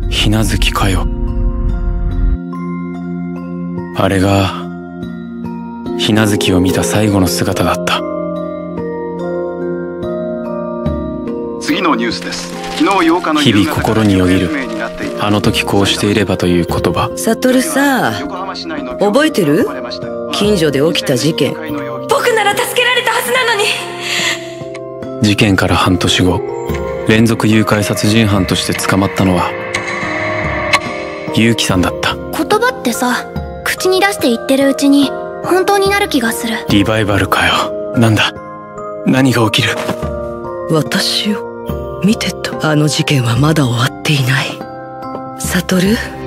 ひなずきかよ。あれがひなずきを見た最後の姿だった。 次のニュースです。昨日8日の日々心によぎるあの時こうしていればという言葉。 サトルさ、覚えてる？近所で起きた事件。 僕なら助けられたはずなのに。 事件から半年後、連続誘拐殺人犯として捕まったのはユウキさんだった。 言葉ってさ、口に出して言ってるうちに本当になる気がする。 リバイバルかよ。なんだ、何が起きる？ 私を見てた。あの事件はまだ終わっていない。サトル、